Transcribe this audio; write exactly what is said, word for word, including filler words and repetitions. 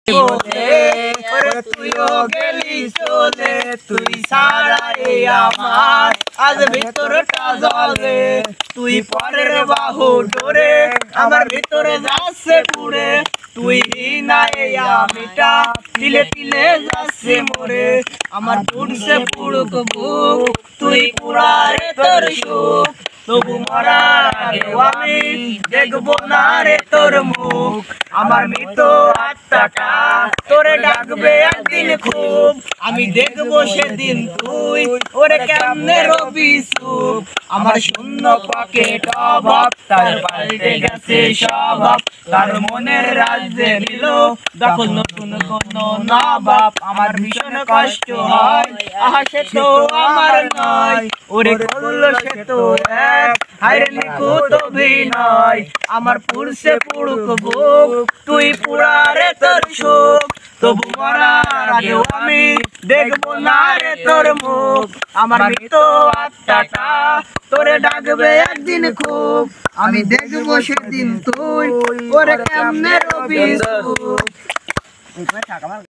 বলে ওরে তুইও গেলি চলে তুই সারা এই আমার আজ ভিতরটা জ্বলে তুই পরের বাহু ডোরে আমার ভিতরে যাচ্ছে পুড়ে তুই না এই আমিটা তিলে তিলে যাচ্ছে মোরে আমার পুড়ছে পুড়ুক বুক তুই পুরারে তোর সুখ তবু মরার আগেও আমি দেখবো না রে তোর মুখ আমার মৃত আত্মাটা তোরে ডাকবে একদিন খুব আমি দেখবো সেদিন তুই ওরে কেমনে রবি সুখ আমার শূন্য পকেট অভাব তার পাল্টে গেছে স্বভাব তার মনের রাজ্যে নিল দখল নতুন কোন নবাব আমার ভীষণ কষ্ট হয় আহা সে তো আমার নয় ওরে করলো সে তো এক হায়রে নিখুঁত অভিনয় আমার পুরুষে পুড়ুক বুক তুই পুরারে তোর সুখ তবু মরার আগেও আমি দেখবো না রে তোর মুখ আমার মৃত আত্মাটা তোরে ডাকবে একদিন খুব আমি দেখবো সেদিন তুই ওরে কেমনে রবি সুখ।